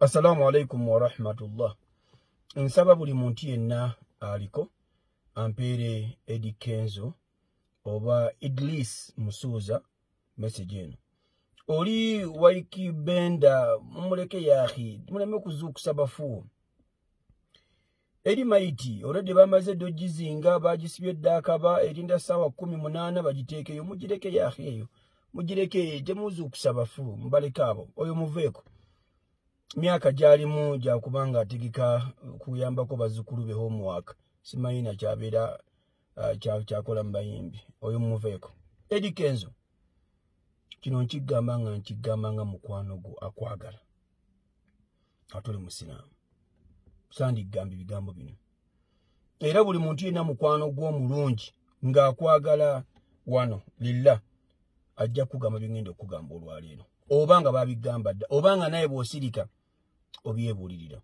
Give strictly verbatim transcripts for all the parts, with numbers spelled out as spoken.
Assalamu alaikum wa rahmatullah. Nsaba buli muntu yenna aliko ampere Eddy Kenzo oba Idlis Musuza message eno. Oli waiki benda mumuleke yahi muleme kuzukusa bafu. Eddy maiti already bamaze dojizinga bagisibye dakaba erinda sawa kumi munana bagitekeyo mugireke yahi eyo. Mugireke temuzukusa bafu mbalekabo oyo muveko. Miaka jalimu ja kubanga atigika kuyamba ko bazukulu be homework simayina kyabera uh, kya kyakola Nabayimbi oyo muveko. Eddy Kenzo kino nkigamba nga nkigamba nga mukwano go akwagala atole musinamu sandi gambi bigambo bino era buli muntu yena mukwano gwo mulungi nga akwagala wano lilla ajja kugamba bingende okugamba olwaleero obanga babigamba dda obanga naye bwosirika obyebulirira.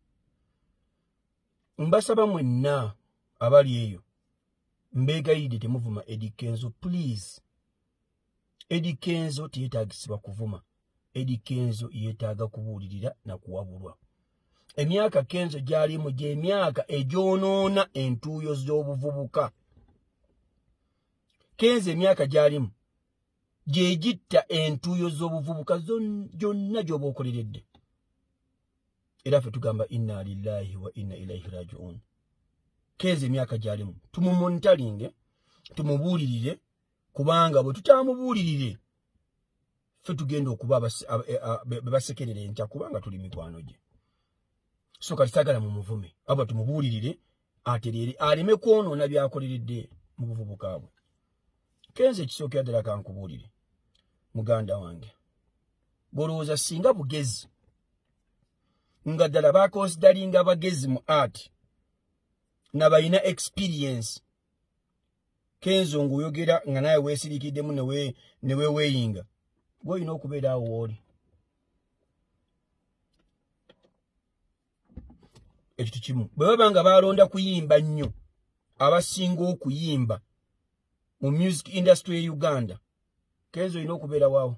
Mbasaba mwenna abali eyo mbegayide temuvuma Eddy Kenzo please. Eddy Kenzo tiyetagisibwa kuvuma. Eddy Kenzo yetaaga kubuulirira na kuwabulwa. Emyaka Kenzo gyalimu gye emyaka egyonoona entuuyo z'obuvubuka. Kenzo emyaka gyalimu gye gitta entuuyo z'obuvubuka gyonna gy'oba okoleredde. Era ffe tugamba inna lillahi wa inna ilaihi raji'un. Kenzo emyaka gyalimu tumumonitalinge tumubuulirire kubanga bwe tutamubuulirire ffe tugenda okuba basekerera enkya kubanga tuli mikwano gye. So kati sagala mu muvume aba tumubuulirire aterere aleme kwonoona byakoleredde mu buvubuka bwe. Kenzo ekisookera ddala kankubuulire muganda wange golowooza singa bugezi nga ddala bakonsidalinga bagezi mu art na balina experience Kenzo ng'oyogera nga naye weesirikiddemu newe newe weeyinga gw'olina okubeera awo w'oli. Ekyo kimu bwe baba nga balonda kuyimba nnyo abasinga okuyimba mu music industry e Uganda Kenzo olina okubeera waawo.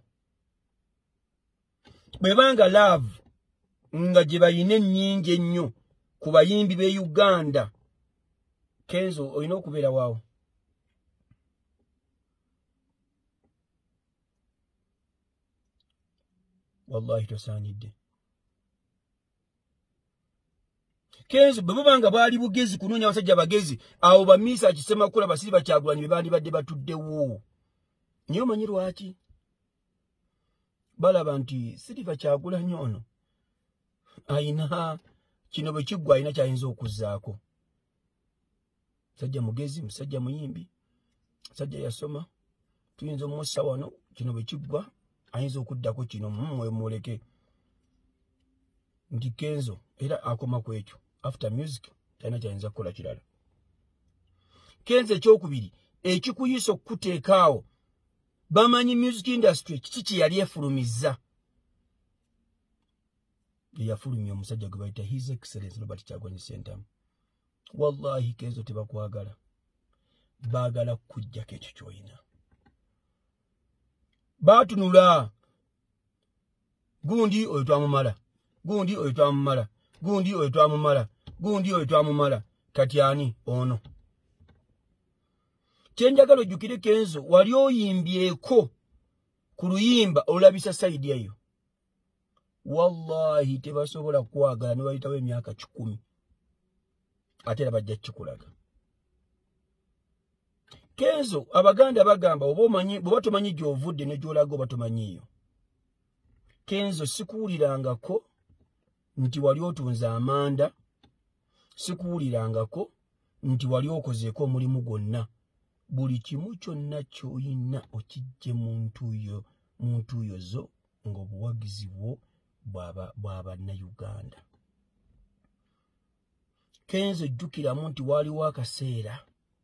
Bwe banga love nga gye bayina ennyingi ennyo ku bayimbi b'e Uganda Kenzo olina okubeera waawo. Wallahi tosaanidde. Kenzo bwe banga bwali bugezi kunoonya abasajja bagezi awo bamiisa kisemakula basiri Bakyagulanyi be bandibadde batuddewo. Niyo manyi lwaki balaba nti Siriva Kyagulanyi ono ayina kino bwe kiggwa ayina kyayinza okuzzaako. Musajja mugezi, musajja muyimbi, musajja yasoma, tuyinza omussa wano kino bwe kiggwa ayinza okuddako kino mmwe muleke. Nti Kenzo era akoma ku ekyo after music talina kyayinza kukola kirala. Kenzo ekyokubiri ekikuyisa okukuteekaawo bamanyi music industry kiki kye yali efulumizza. Yafulumya omusajja gwe bayita His Excellency Robert Kyagulanyi Ssentamu. Wallahi Kenzo tebakwagala baagala kujjako ekyo ky'olina. Baatunula gundi oyo twamumala gundi oyo twamumala gundi oyo twamumala gundi oyo twamumala kati ani ono. Kyenjagala ojjukire Kenzo wali oyimbyeko ku luyimba olabisa sayidi eyo. Wallahi tebasobola kwagala ne bayitawo emyaka kikumi ate era bajja kikulaga. Kenzo Abaganda bagamba oba omanyi bwe batomanyi gy'ovudde ne gy'olaga oba tomanyiyo. Kenzo sikuwulirangako nti wali otunza amanda, sikuwulirangako nti wali okozeeko omulimu gwonna. Buli kimu kyonna ky'olina okijje muntu yo muntu yo zo ng'obuwagizi bwo bwaba bw'Abannayuganda. Kenzo jjukiramu nti waaliwo akaseera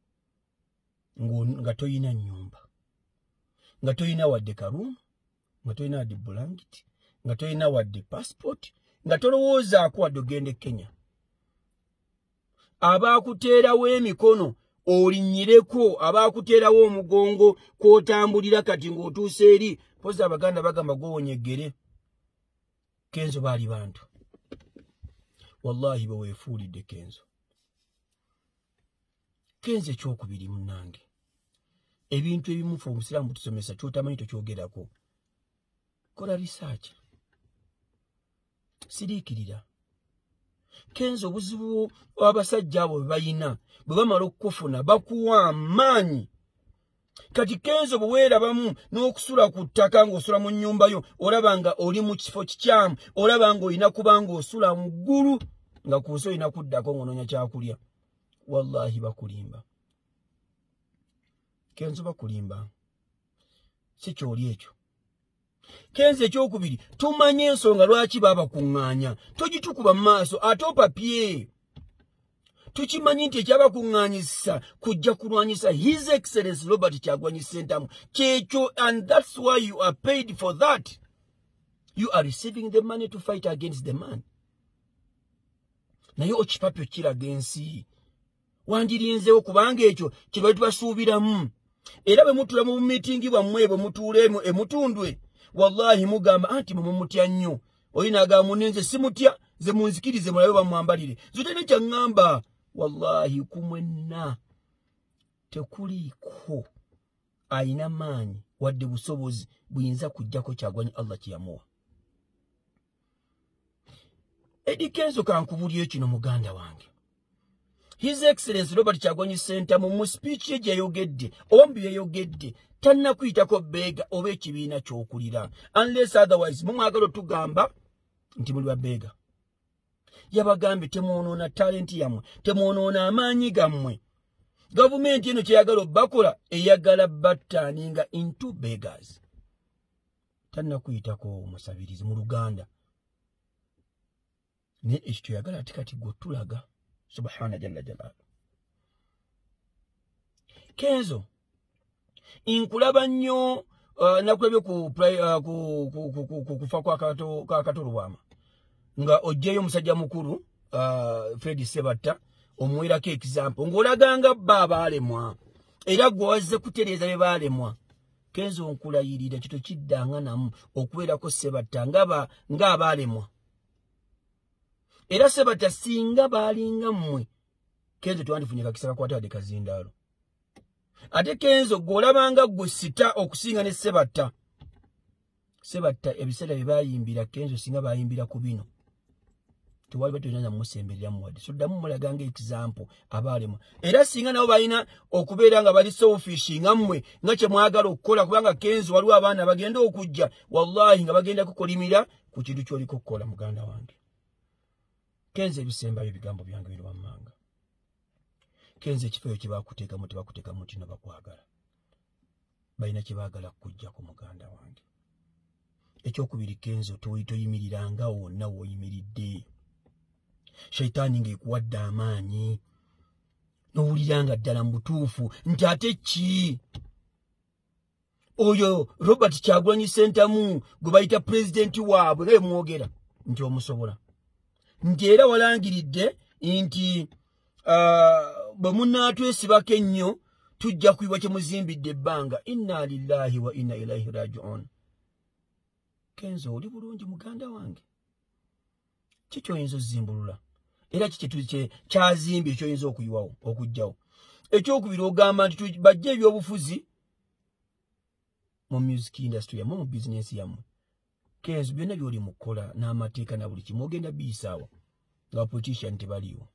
nga toyina nnyumba, nga toyina wadde karumu, nga toyina wadde bulankiti, nga toyina wadde passport, nga tolowoozaako wadde ogende e Kenya. Abaakuteerawo emikono olinyireko, abaakuteerawo omugongo kw'otambulira kati ng'otuuse eri poza Abaganda bagamba gw'owonyeggere. Kenzo baali bantu. wallahi baweefuulidde Kenzo. Kenzo ekyokubiri munnange, ebintu ebimufa omusiraamu butusomesa kyotamanyi tokyogerako. Kola research. Siriikirira. Kenzo obuzibu abasajja abo bebayina bwe bamala okufuna bakuwa amaanyi. Kati Kenzo bwe weerabamu n'okusula ku ttaka ng'osula mu nnyumba yo olaba nga oli mu kifo kikyamu, olaba nga olina kuba ng'osula mu ggulu nga kuuso olina kuddako ng'onoonya kyakulya. Wallahi bakulimba. Kenzo bakulimba. Si kyoli ekyo. Kenzo ekyokubiri, tumanye ensonga lwaki babakuŋŋaanya. Togitukuba mu maaso ate opapye. Tukimanyi nti ekyabakuŋŋaanyisa kujja kulwanyisa His Excellency Robert Kyagulanyi Ssentamu. Kyekyo, and that's why you are paid for that. You are receiving the money to fight against the man. Naye okipapyo kiraga ensi. Wandirinzeewo kubanga ekyo kye bali tubasuubiramu. Era bwe mutula mu mitingi bwammwe bwe mutuulemu emutundwe, wallahi mugamba anti mwe mutya nnyo. Oyo n'agamba muninze simutya, ze munzikirize mulabe bamwambalire. Zotene kyaŋŋamba, wallahi kumwenna tekuliiko ayina maanyi wadde busobozi buyinza kujjako Kyagulanyi Allah kye yamuwa. Eddy Kenzo kankubulye kino muganda wange. His Excellency Robert Kyagulanyi Ssentamu mu speech ye gyayogedde oba mu byeyogedde tannakuyitako beega oba ekibiina ky'okulira, unless otherwise mumwagala tugamba nti muli babeega. Yabagambye temwonoona talenti yammwe, temwonoona amaanyi gammwe. Gavumenti eno kyeyagala obbakola eyagala battaaninga into beggars. Tannakuyitako musabirizi mu Luganda. Ne ekyo kyoyagala ati kati gwe tulaga. Subhana jalla jalal. Kenzo inkulaba nnyo uh, nakulabye ku uh, ku ku ku, ku kufa kwa kato ka katolwama nga ojjeyo musajja mukuru uh, Fred Sebatta omwirako example ngolaganga baba alemwa era gwaze kutereza be balemwa. Kenzo nkulayirira kito kiddanga namu okuwerako Sebatta ngaba ngaba alemwa. Era Sebatta singa balinga mmwe Kenzo twandifunye kakisaka kwata de kazindaalo. Ate Kenzo golabanga gwe sita okusinga ne Sebatta. Sebatta ebiseera bye bayimbira Kenzo singa bayimbira ku bino. Tuwali batonyanya musemberera muwade. So damu mulaganga example abalema. Era singa nabo balina okubeera nga bali selfish ngamwe nga kye mwagala okukola kubanga Kenzo waliwo abaana bagenda okujja wallahi nga bagenda kukolimira ku kintu ky'oliko okukola muganda wange. Kenzo ebisembayo ebigambo byange biri wammanga. Kenzo ekifeyo kye baakuteekamu tebakuteekamu kino bakwagala. Balina kye baagala kujja ku muganda wange. Ekyokubiri Kenzo toyimiriranga wonna w'oyimiridde. Shaitaani ng'ekuwadde amaanyi. N'owuliranga ddala mu butuufu nti ate ki? Oyo Robert Kyagulanyi Ssentamu gwe bayita pulezidenti waabwe nga bemwogera nti omusobola. Nti era walangiridde nti uh, bwe munnaatwesibako ennyo tujja kuyiwa kye muzimbidde ebbanga. Inna lillahi wa inna ilaihi raji'un. Kenzo oli bulungi muganda wange. Kiki oyinza ozimbulula? Era kiki kye kyazimbye ekyoyinza okuyiwawo okujjawo? Ekyokubiri ogamba nti bajja ebyobufuzi mu music industry yammwe mu business yammwe. Kenzo byonna by'oli mukola n'amateeka na buli kimu ogenda biyisaawo nga politician tebaliiwo.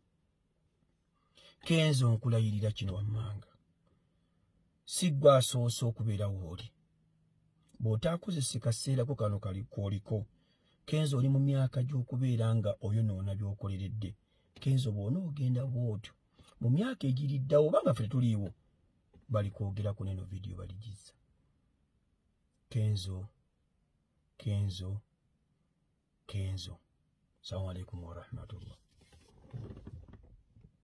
Kenzo nkulayirira kino wammanga. Si ggwe asoose okubeera w'oli. Bw'otaakozese kaseerako kano kali kwoliko. Kenzo oli mu myaka gy'okubeera nga oyonoona by'okoleredde. Kenzo bw'ona ogenda bw'otyo mu myaka egiriddawo oba nga ffe tuliiwo bali kwogera ku neno vidiyo baligizza. Kenzo Kenzo Kenzo. Assalamu alaikum wa rahmatullah.